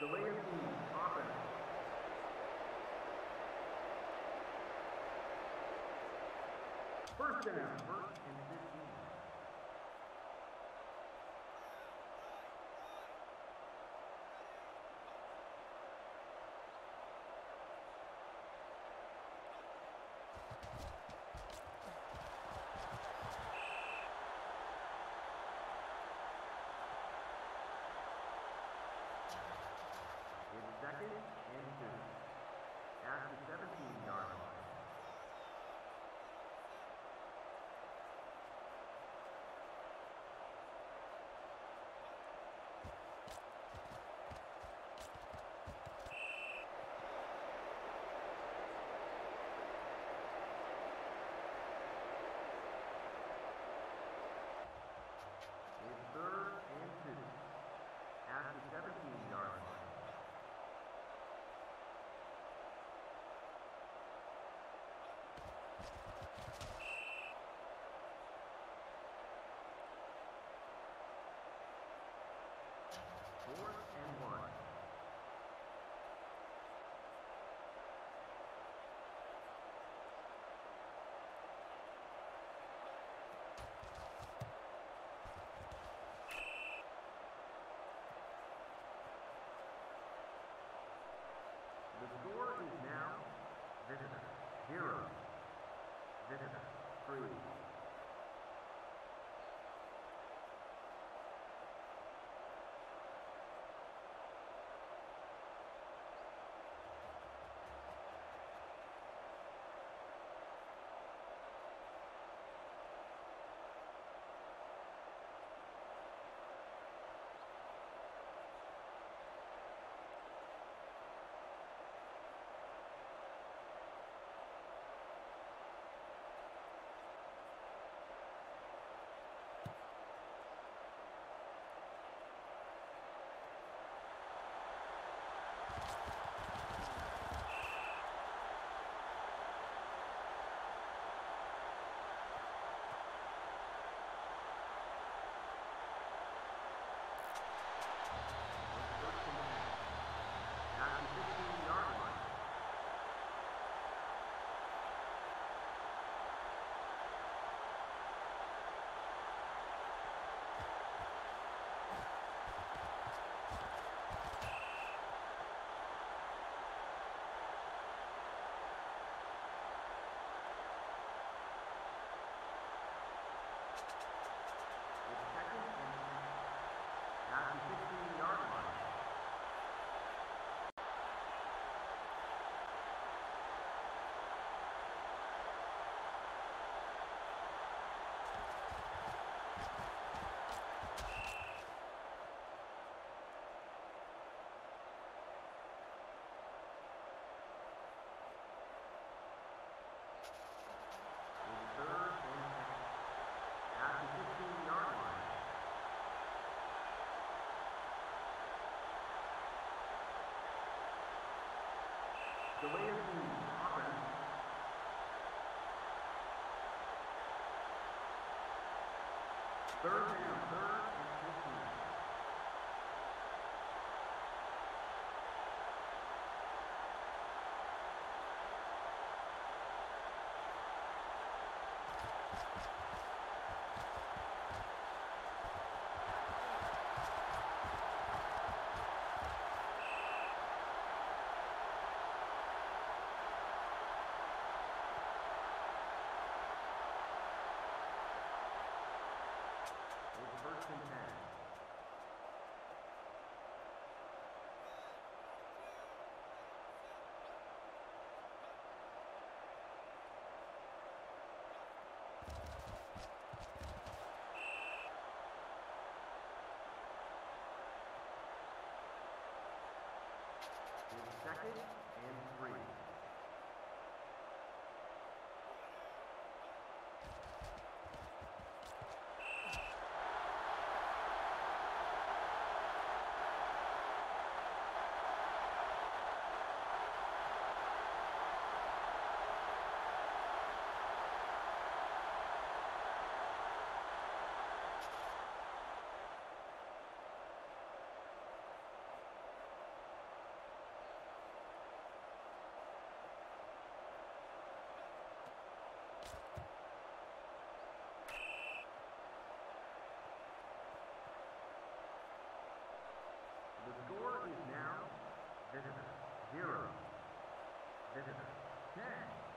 Delay of game, offense. First down, first and 15. It's second and 2. At the 17-yard line. It's third and 2. At the 17-yard line. Fourth and 1. The score is now Visitor 0, Visitor 3. At the 15-yard line. It's second and 10. At the 15-yard line. It's third and 10. At the 15-yard line. Delay of game, offense. Third down, third and 15. It's first and 10. It's second and 3. score is now Visitor 0, Visitor 10.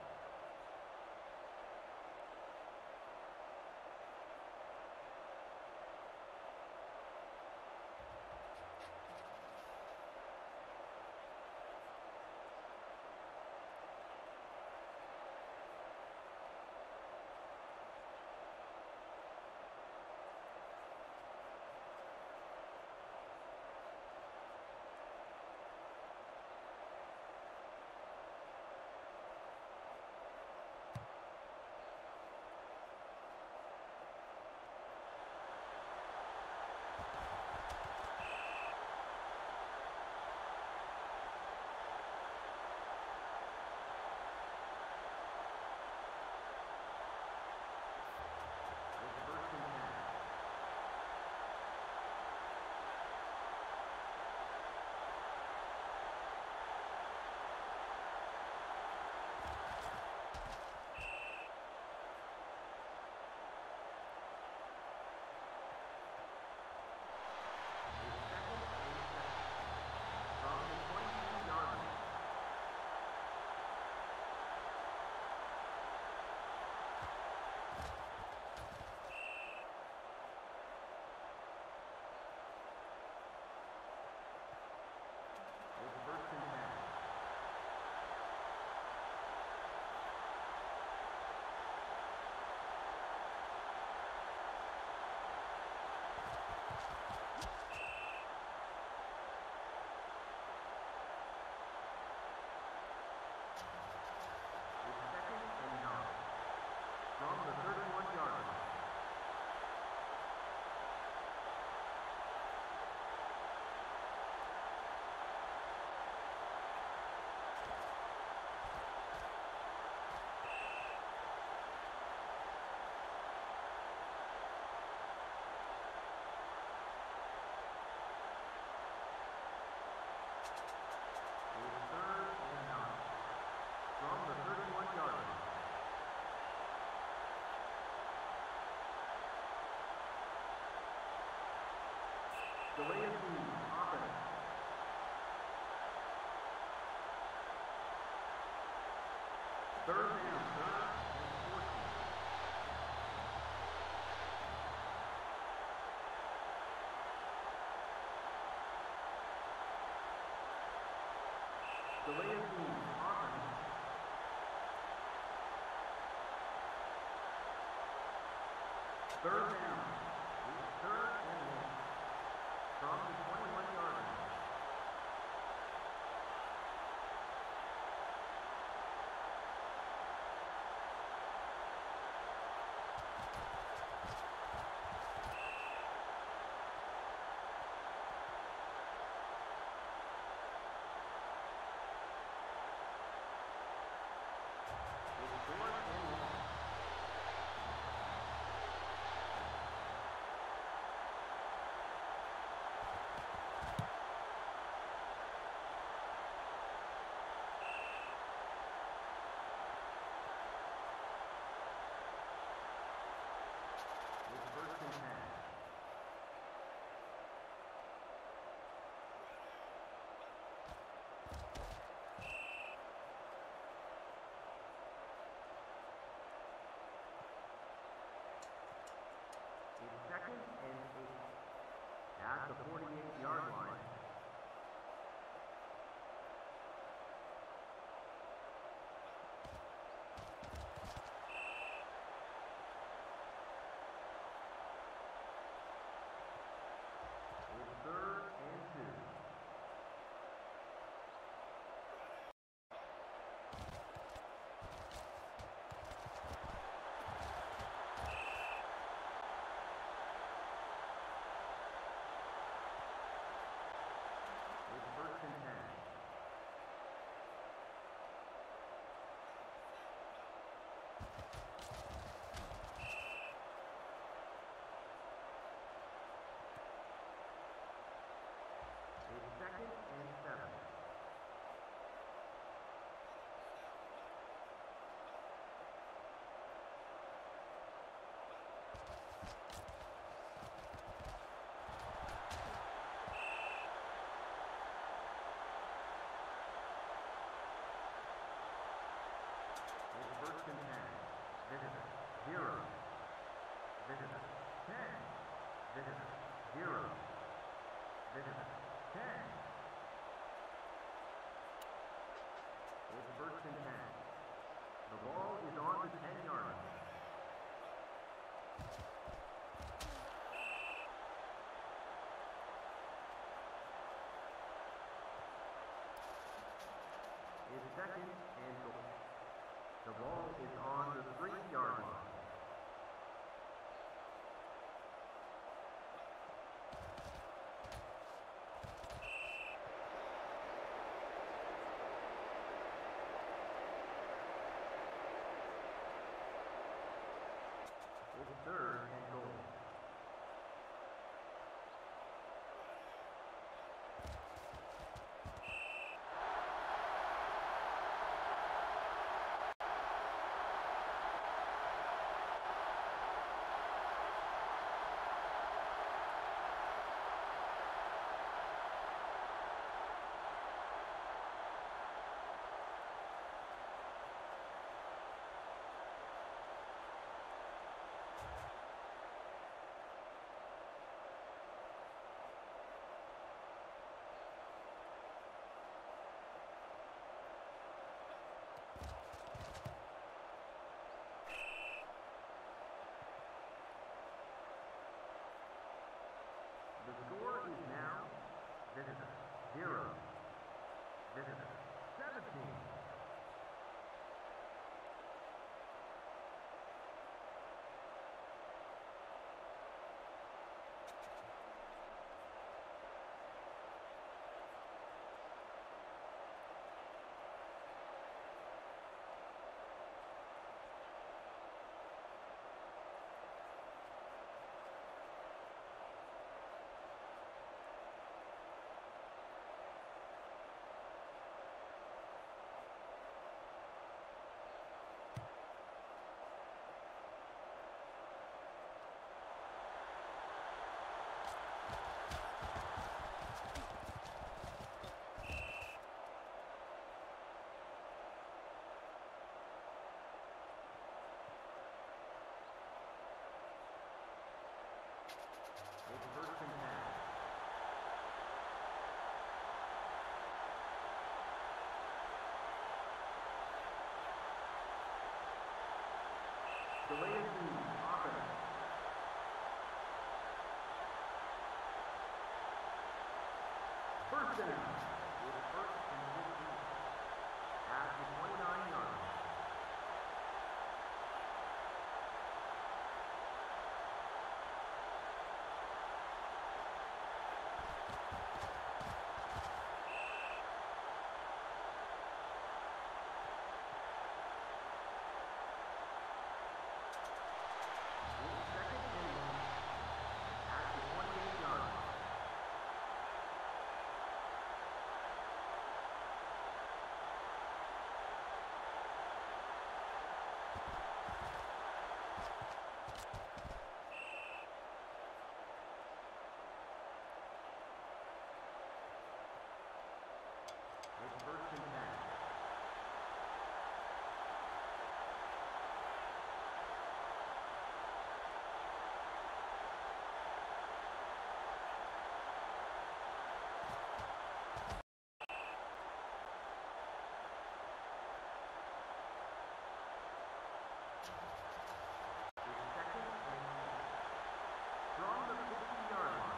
Delay of lead, offense. Third down, third and 14. Delay of lead, offense. Third down, third and 1. From the 21-yard line. It's 4th and 1. It's 1st and 10. It's 2nd and 8. At the 48-yard line. It's 3rd and 2. 0. Visitors, 10. It's first and 10. The ball is on the 10-yard line. It's second and goal. The ball is on the 3-yard line. It's third and goal. The score is now Visitors 0. Visitors 17. It's first and 10. Delay of game, offense. First down. It's first and 15. At the 29-yard line. It's first and 10. It's second and 10. From the 50-yard line.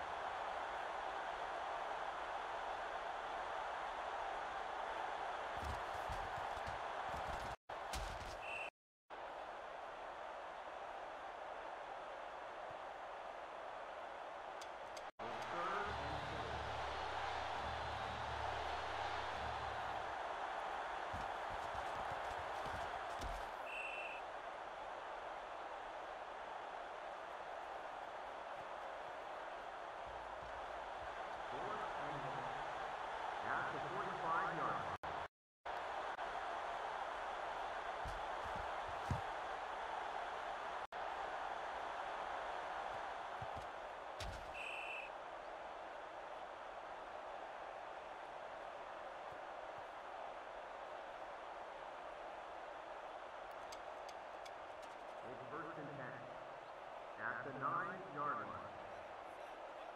At the 45-yard line. It's first and 10. At the 9-yard line.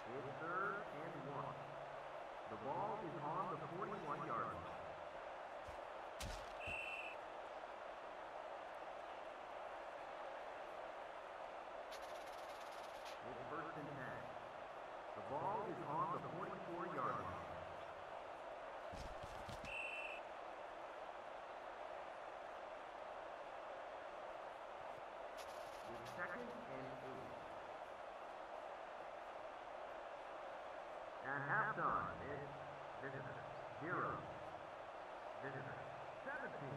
It's third and 1. The ball is on the 41-yard line. It's first and 10. The ball is on the 44-yard line. It's second and 8. At halftime, it's visitors 0, visitors 17.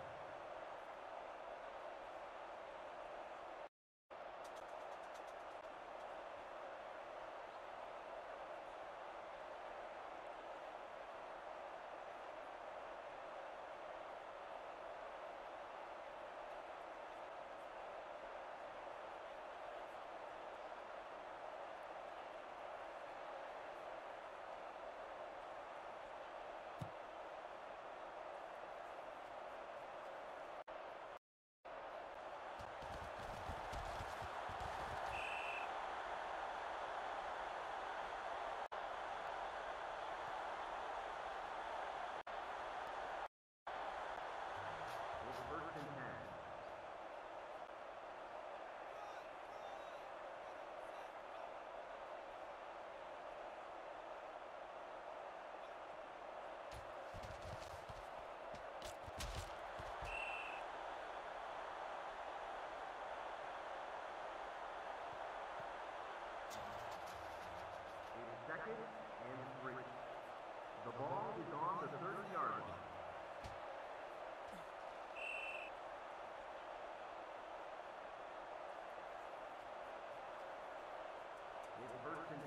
First and 10. It's second and 3. The ball is on the 30-yard line. It's first and 10.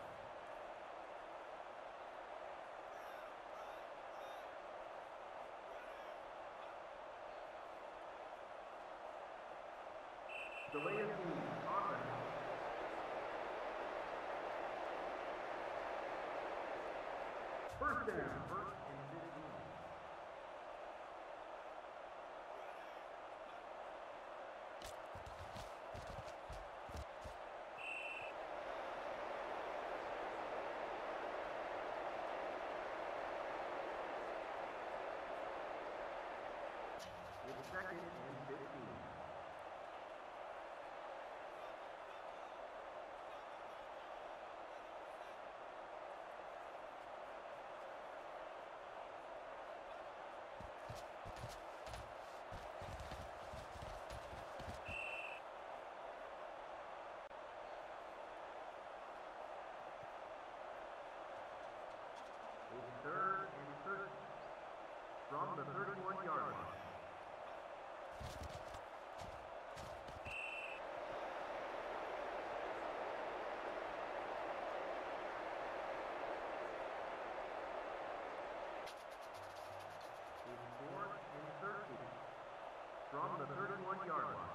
Delay of game, offense. First down, first and 15. It's second and 15. It's third and 30 from the 31-yard line. It's fourth and 13 from the 31-yard line.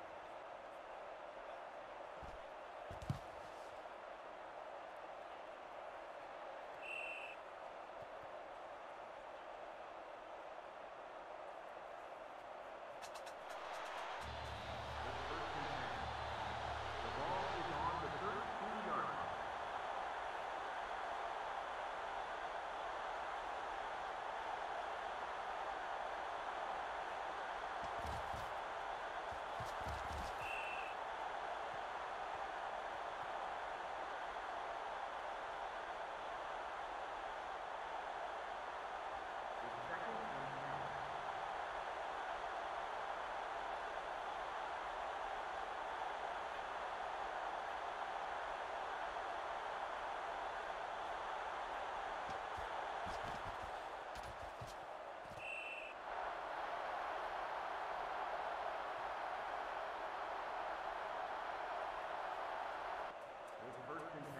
First and 10.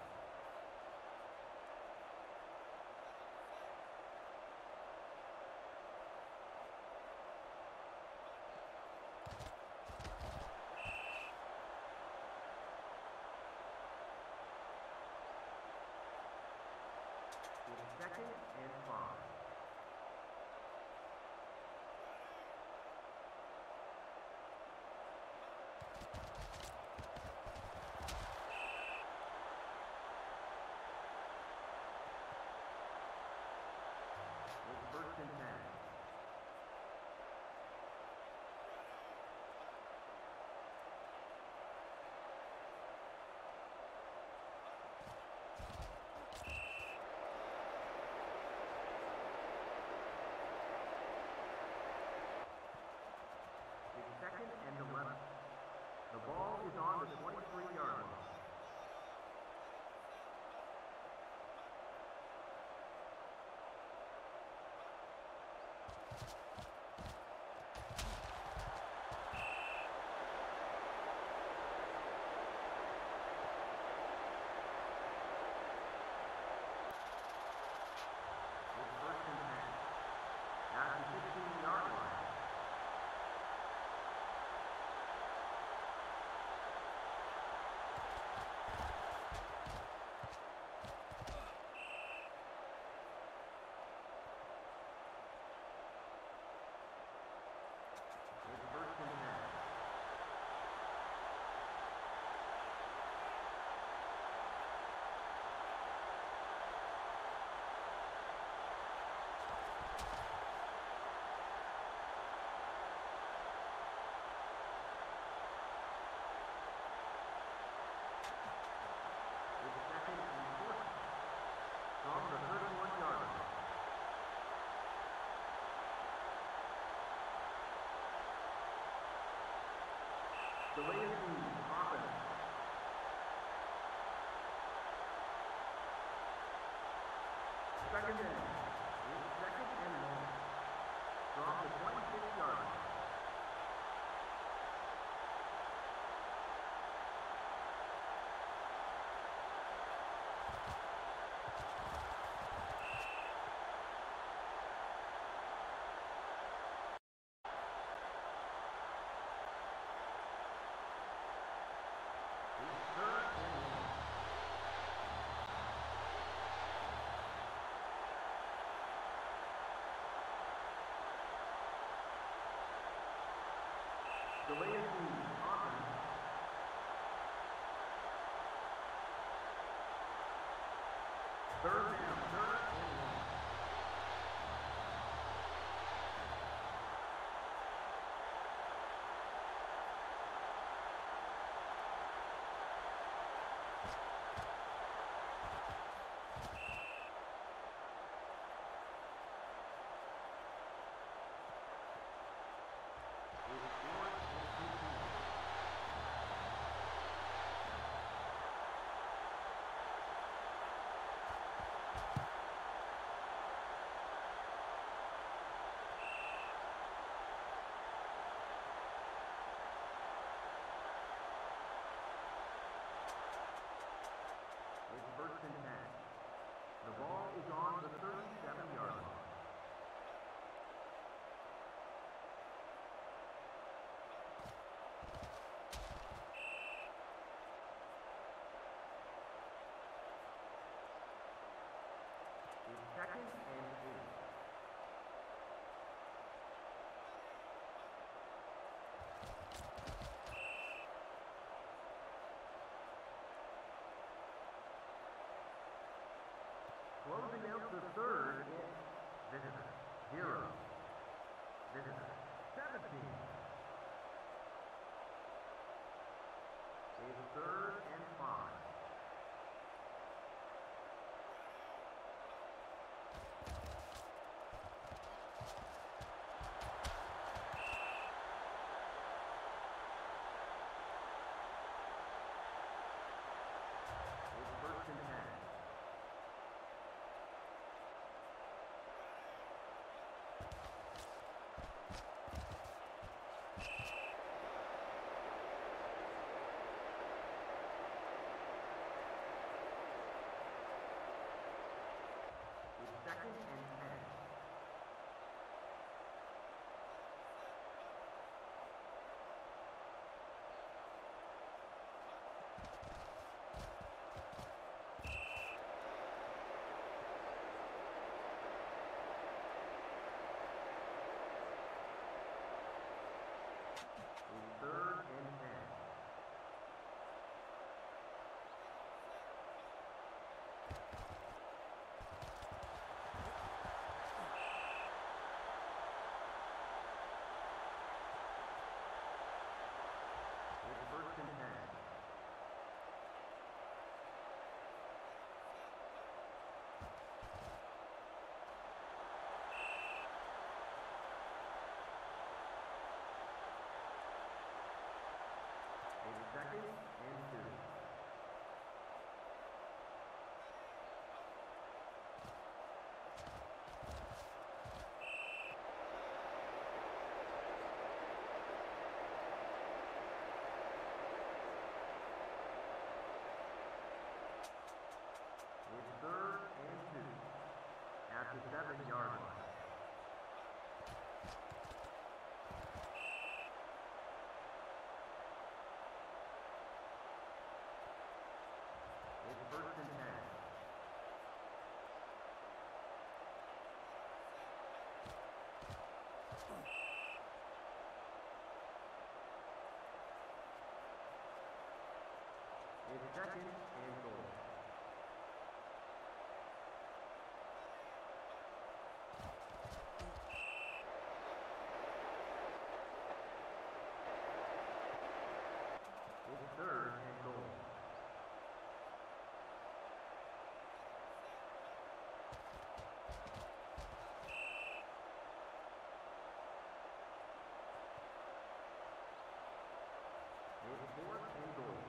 It's second and 5. Delay of game, offense. Second down. It's second and long. From the 26-yard line. Delay of game, offense. Third down, third and long. It's fourth and 15. It's first and 10. The ball is on the 37-yard line. It's second and 8. Closing out the third, it's visitor 0, visitor 17. It's third and 5. It's first and 10. It's second and 10. It's third and 10. It's first and 10. It's second and 2. It's third and 2. At the 7-yard line. It's first and 10. It's second and goal. It's third and goal. It's 4th and goal.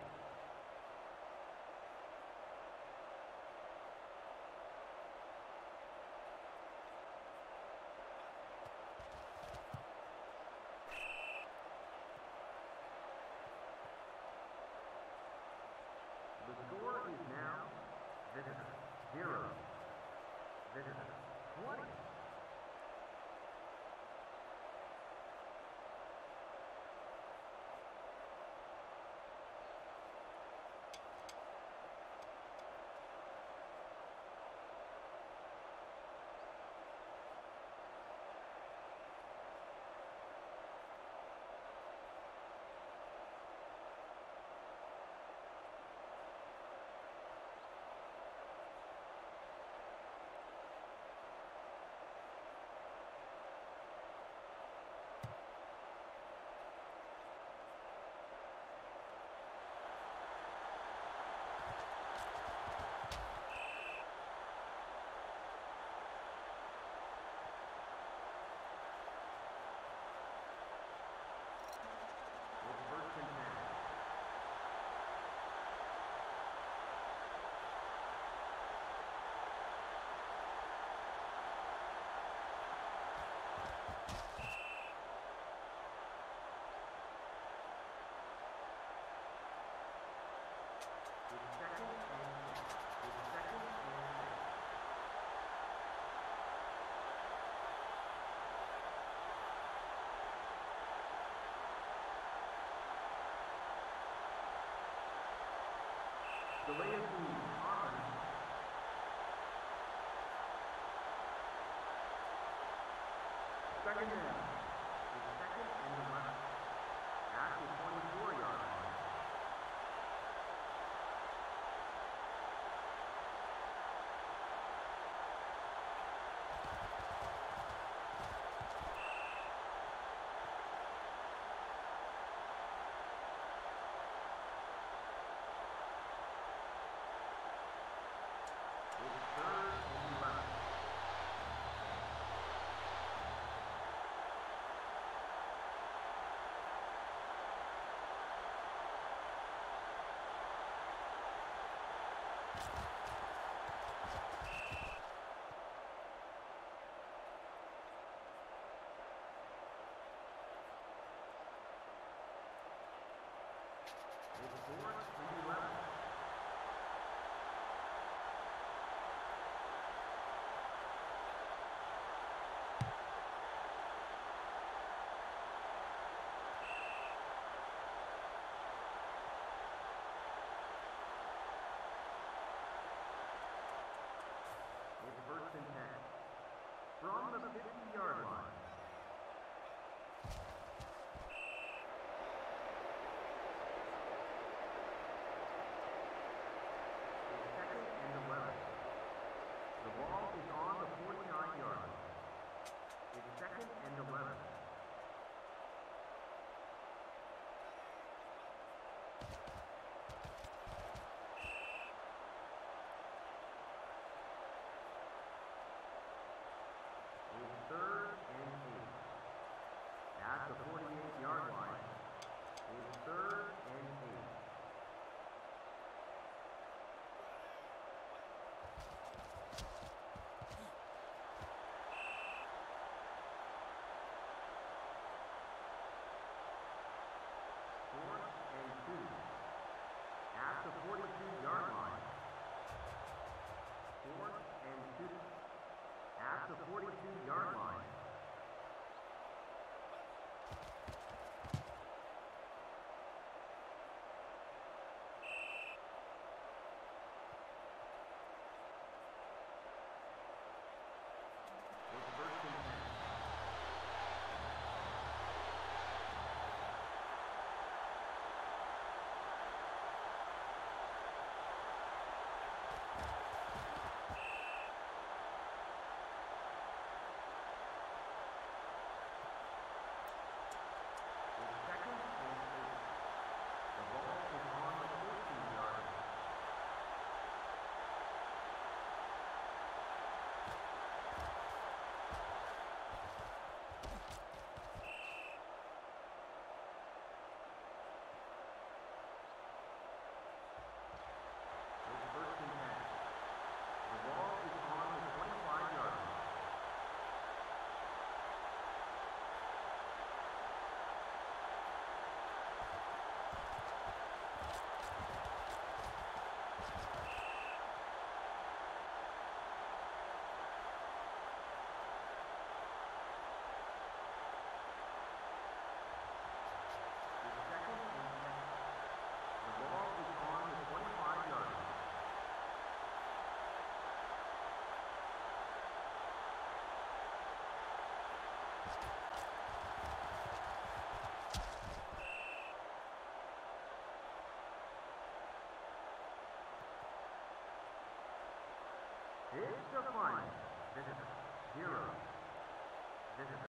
The score is now Visitors 0, Visitors 20. Delay of game on. Second down. It's second and 11. At the 24-yard line. First and 10. From the 50-yard line. It's second and 11. The ball is on the 49-yard line. It's second and 11. Third and 8. At the 48-yard line, it's third and 8. the final. Visitor 0. Visitor